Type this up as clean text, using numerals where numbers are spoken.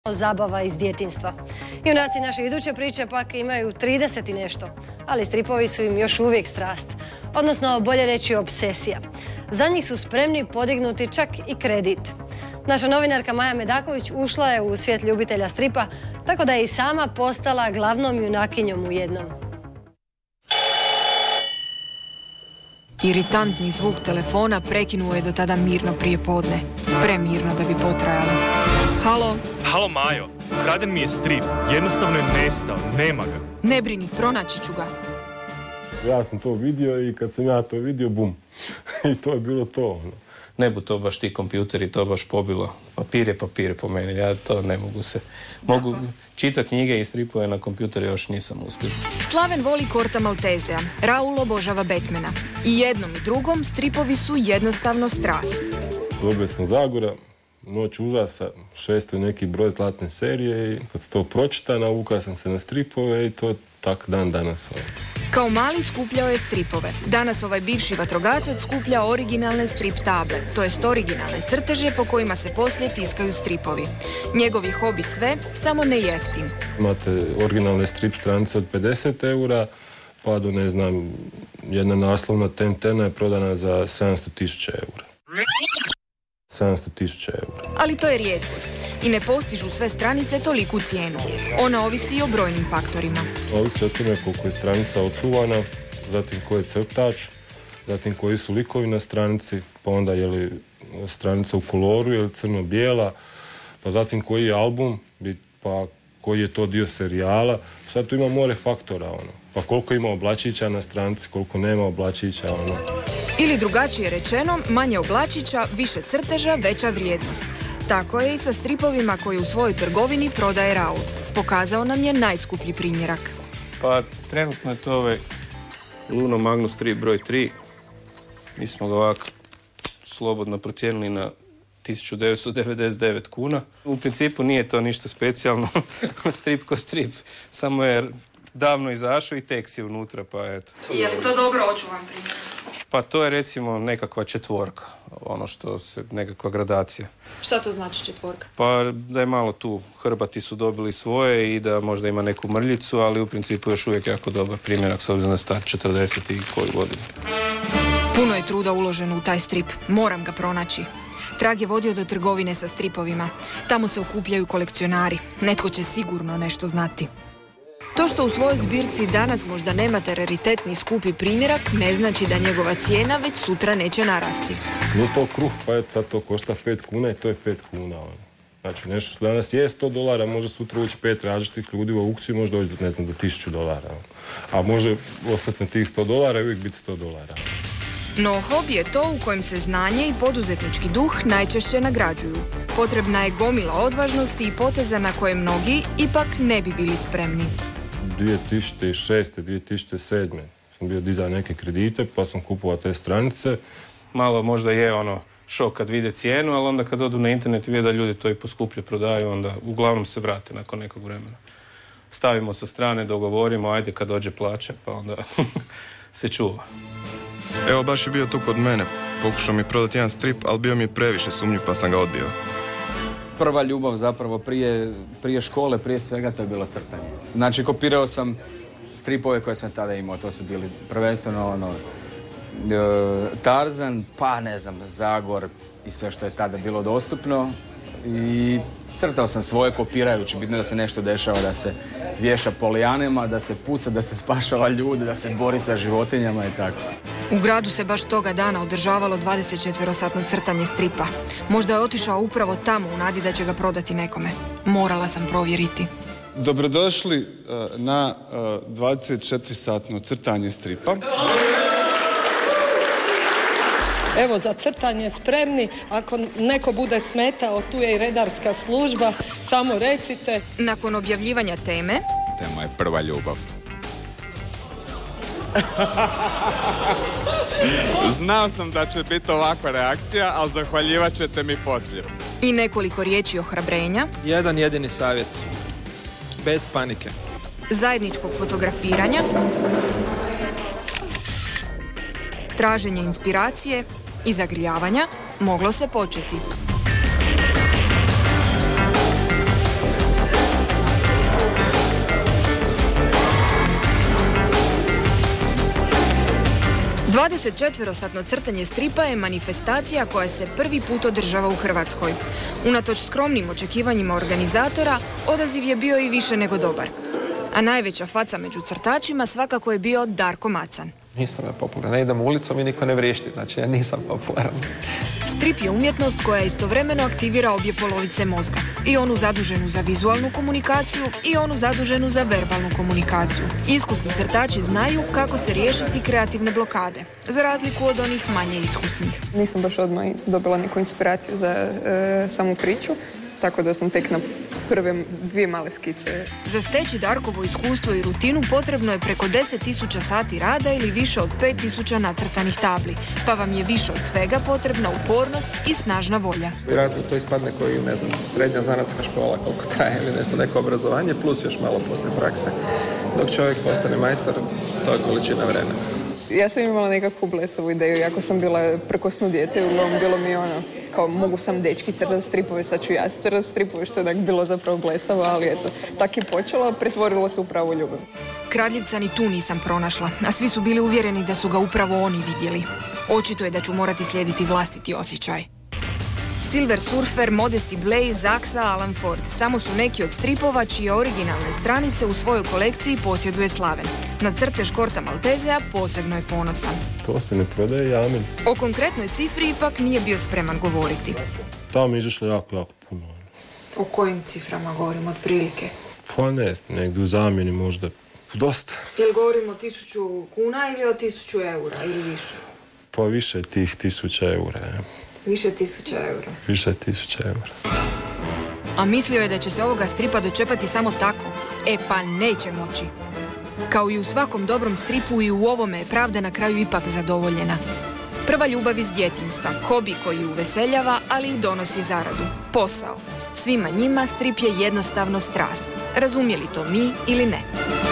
zabava iz djetinjstva. Junaci naše iduće priče pak imaju 30 i nešto, ali stripovi su im još uvijek strast, odnosno bolje reći obsesija. Za njih su spremni podignuti čak i kredit. Naša novinarka Maja Medaković ušla je u svijet ljubitelja stripa, tako da je i sama postala glavnom junakinjom u jednom. Iritantni zvuk telefona prekinuo je do tada mirno prijepodne. Premirno da bi potrajalo. Halo? Halo Majo, ukraden mi je strip. Jednostavno je nestao, nema ga. Ne brini, pronaći ću ga. Ja sam to vidio i kad sam ja to vidio, bum. I to je bilo to. Ne bu to baš ti kompjuteri, to baš pobilo. Papir je papir po meni, ja to ne mogu se... Mogu čitati knjige i stripove na kompjuteru, još nisam uspio. Slaven voli Korta Maltezea, Raul obožava Batmana. I jednom i drugom stripovi su jednostavno strast. Dobio sam Zagora, Noć užasa, 6. neki broj zlatne serije i kad se to pročita, navukao sam se na stripove i to tak dan danas. Kao mali skupljao je stripove. Danas ovaj bivši vatrogasac skuplja originalne strip table, to jest originalne crteže po kojima se poslije tiskaju stripovi. Njegovi hobi sve, samo ne jeftin. Imate originalne strip stranice od 50 eura, pa do, ne znam, jedna naslovna Tentena je prodana za 700.000 eura. 700.000 eura. Ali to je rijetkost i ne postižu sve stranice toliku cijenu. Ona ovisi i o brojnim faktorima. Ovisi o tome koliko je stranica očuvana, zatim koji je crtač, zatim koji su likovi na stranici, pa onda je li stranica u koloru, je li crno-bijela, pa zatim koji je album, pa koji je to dio serijala. Sad tu ima more faktora, pa koliko ima oblačića na stranici, koliko nema oblačića, Ili drugačije rečeno, manje oblačića, više crteža, veća vrijednost. Tako je i sa stripovima koje u svojoj trgovini prodaje Raul. Pokazao nam je najskuplji primjerak. Pa trenutno je to ovaj Luno Magnus strip broj 3. Mi smo ga ovako slobodno procijenili na 1999 kuna. U principu nije to ništa specijalno, strip ko strip, samo je davno izašao i tekst je unutra, pa eto. Je li to dobro očuvan primjer? Pa to je recimo nekakva četvorka, nekakva gradacija. Šta to znači četvorka? Pa da je malo tu, hrbati su dobili svoje i da možda ima neku mrljicu, ali u principu još uvijek jako dobar primjerak s obzirom da je star 40 i koju godinu. Puno je truda uloženo u taj strip, moram ga pronaći. Trag je vodio do trgovine sa stripovima. Tamo se okupljaju kolekcionari. Netko će sigurno nešto znati. To što u svojoj zbirci danas možda nemate raritetni skupi primjerak, ne znači da njegova cijena već sutra neće narasti. Nije to kruh, pa sad to košta 5 kuna i to je 5 kuna. Znači, nešto što danas je $100, može sutra ući 5 različitih ljudi u aukciju, može doći do, ne znam, do $1000. A može ostati na tih $100 i uvijek biti $100. No, hobi je to u kojem se znanje i poduzetnički duh najčešće nagrađuju. Potrebna je gomila odvažnosti i poteza na koje mnogi ipak ne bi bili spremni. 2006. 2007. sam bio dizao neke kredite, pa sam kupovao te stranice. Malo možda je šok kad vide cijenu, ali onda kad odu na internet i vide da ljudi to i poskuplje prodaju, onda uglavnom se vrate nakon nekog vremena. Stavimo sa strane, dogovorimo, ajde kad dođe plaća, pa onda se čuva. Evo, baš je bio tu kod mene. Pokušao mi prodati jedan strip, ali bio mi je previše sumnjiv, pa sam ga odbio. Prva ljubav zapravo prije škole, prije svega, to je bilo crtanje. Znači, kopirao sam stripove koje sam tada imao. To su bili prvenstveno Tarzan, pa ne znam, Zagor i sve što je tada bilo dostupno. I crtao sam svoje kopirajući, bitno da se nešto dešava, da se vješa po lijanama, da se puca, da se spašava ljudi, da se bori sa životinjama i tako. U gradu se baš toga dana održavalo 24-satno crtanje stripa. Možda je otišao upravo tamo u nadi da će ga prodati nekome. Morala sam provjeriti. Dobrodošli na 24-satno crtanje stripa. Evo, za crtanje spremni. Ako neko bude smetao, tu je i redarska služba. Samo recite. Nakon objavljivanja teme... Tema je prva ljubav. Znao sam da će biti ovakva reakcija, ali zahvaljivat ćete mi poslije. I nekoliko riječi ohrabrenja. Jedan jedini savjet. Bez panike. Zajedničkog fotografiranja. Traženje inspiracije i zagrijavanja moglo se početi. 24-satno crtanje stripa je manifestacija koja se prvi put održava u Hrvatskoj. Unatoč skromnim očekivanjima organizatora, odaziv je bio i više nego dobar. A najveća faca među crtačima svakako je bio Darko Macan. Nisam ja popularan, ne idem ulicom i niko ne vriješti, znači ja nisam popularan. Strip je umjetnost koja istovremeno aktivira obje polovice mozga. I onu zaduženu za vizualnu komunikaciju i onu zaduženu za verbalnu komunikaciju. Iskusni crtači znaju kako se riješiti kreativne blokade, za razliku od onih manje iskusnih. Nisam baš odmah dobila neku inspiraciju za samu priču, tako da sam tek na prve 2 male skice. Za steći Darkovo iskustvo i rutinu potrebno je preko 10.000 sati rada ili više od 5.000 nacrtanih tabli, pa vam je više od svega potrebna upornost i snažna volja. Vjerojatno to ispadne koji, ne znam, srednja zanatska škola koliko traje ili nešto, neko obrazovanje, plus još malo poslije prakse. Dok čovjek postane majstor, to je količina vremena. Ja sam imala nekakvu blesavu ideju, jako sam bila prkosno dijete, uglavnom bilo mi ono, kao mogu sam dečki crtati stripove, sad ću ja crtati stripove, što je bilo zapravo blesavo, ali eto, tak je počelo, pretvorilo se u pravu ljubav. Kradljivca ni tu nisam pronašla, a svi su bili uvjereni da su ga upravo oni vidjeli. Očito je da ću morati slijediti vlastiti osjećaj. Silver Surfer, Modesty Blaze, Axa, Alan Ford samo su neki od stripova čije originalne stranice u svojoj kolekciji posjeduje Slaven. Na crtež Korta Maltezea posebno je ponosan. To se ne prodaje, Jamin. O konkretnoj cifri ipak nije bio spreman govoriti. Tamo je izašlo jako puno. O kojim ciframa govorimo otprilike? Pa ne, negdje u zamjeni možda dosta. Jel govorimo o 1000 kuna ili o 1000 eura ili više? Pa više tih 1000 eura. Više 1000 eura. Više 1000 eura. A mislio je da će se ovoga stripa dočepati samo tako. E pa neće moći. Kao i u svakom dobrom stripu i u ovome je pravda na kraju ipak zadovoljena. Prva ljubav iz djetinjstva, hobi koji uveseljava, ali i donosi zaradu. Posao. Svima njima strip je jednostavno strast. Razumjeli to mi ili ne?